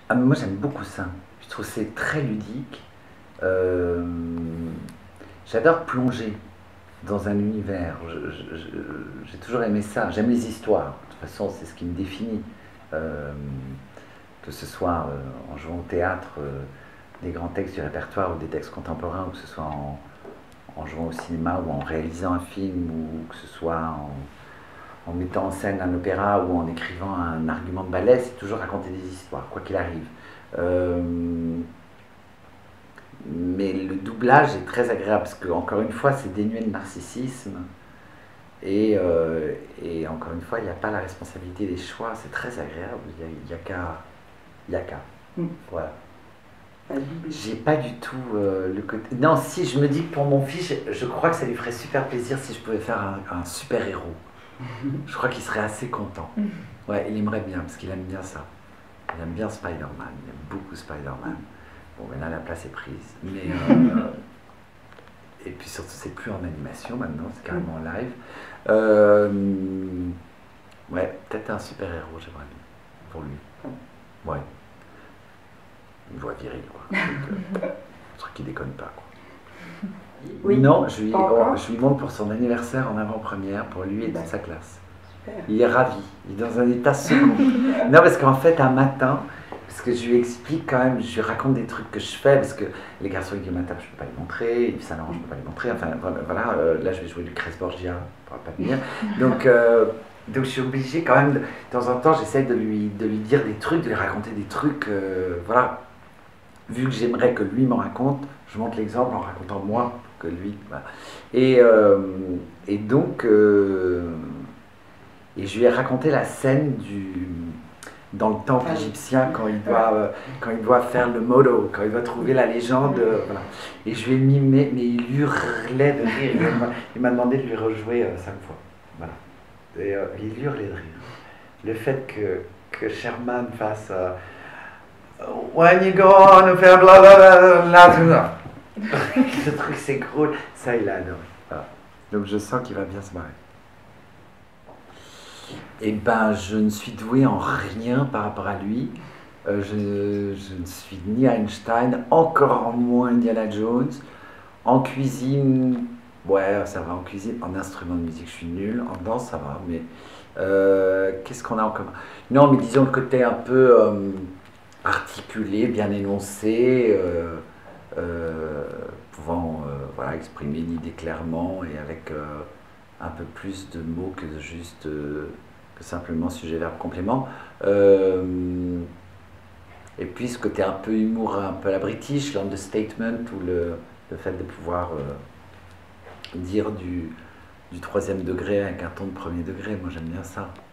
Ah, mais moi j'aime beaucoup ça. Je trouve que c'est très ludique. Euh, J'adore plonger dans un univers. J'ai toujours aimé ça. J'aime les histoires. De toute façon, c'est ce qui me définit. Euh, que ce soit en jouant au théâtre des grands textes du répertoire ou des textes contemporains, ou que ce soit en jouant au cinéma ou en réalisant un film, ou que ce soit en mettant en scène un opéra ou en écrivant un argument de ballet, c'est toujours raconter des histoires, quoi qu'il arrive. Euh, mais le doublage est très agréable parce que, encore une fois, c'est dénué de narcissisme. Et encore une fois, il n'y a pas la responsabilité des choix, c'est très agréable. Il n'y a qu'à. Il y a qu'à. Voilà. J'ai pas du tout le côté. Non, si, je me dis que pour mon fils, je crois que ça lui ferait super plaisir si je pouvais faire un super héros. Je crois qu'il serait assez content. Ouais, il aimerait bien, parce qu'il aime bien ça. Il aime bien Spider-Man, il aime beaucoup Spider-Man. Bon, mais là, la place est prise. Mais, et puis surtout, c'est plus en animation maintenant, c'est carrément en live. Euh, ouais, peut-être un super-héros, j'aimerais bien, pour lui. Ouais. Une voix virile, quoi. Un truc qui déconne pas, quoi. Oui. Non, Encore je lui montre pour son anniversaire en avant-première, pour lui et toute sa classe. Super. Il est ravi, il est dans un état second. Non, parce qu'en fait, un matin, parce que je lui explique quand même, je lui raconte des trucs que je fais, parce que les garçons, ils disent, matin, je ne peux pas les montrer, Yves Saint Laurent, je ne peux pas les montrer, enfin voilà, là, je vais jouer du Lucrèce Borgia, ça ne pourra pas venir. Donc je suis obligé quand même, de temps en temps, j'essaie de lui dire des trucs, de lui raconter des trucs, voilà. Vu que j'aimerais que lui m'en raconte, je montre l'exemple en racontant moi que lui. Voilà. Et donc, et je lui ai raconté la scène dans le temple égyptien quand il doit faire le modo, quand il doit trouver la légende. Voilà. Et je lui ai mis, mais il hurlait de rire. Il m'a demandé de lui rejouer 5 fois. Voilà. Et il hurlait de rire. Le fait que Sherman fasse When you go on and faire blablabla. Ce truc c'est cool, ça il a adoré. Voilà. Donc je sens qu'il va bien se marrer. Et ben je ne suis doué en rien par rapport à lui. Je ne suis ni Einstein, encore moins Indiana Jones. En cuisine, ouais ça va en cuisine. En instrument de musique je suis nul. En danse ça va, mais qu'est-ce qu'on a en commun? Non mais disons le côté un peu articulé, bien énoncé, pouvant voilà, exprimer l'idée clairement et avec un peu plus de mots que juste que simplement sujet, verbe, complément. Et puis ce côté un peu humour, un peu à la British, l'understatement, ou le fait de pouvoir dire du troisième degré avec un ton de premier degré, moi j'aime bien ça.